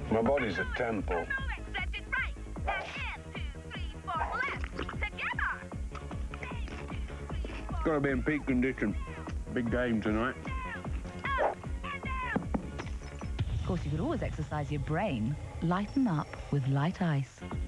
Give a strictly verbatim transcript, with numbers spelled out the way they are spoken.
My body's a temple. Gotta be in peak condition. Big game tonight. Of course, you could always exercise your brain. Lighten up with light ice.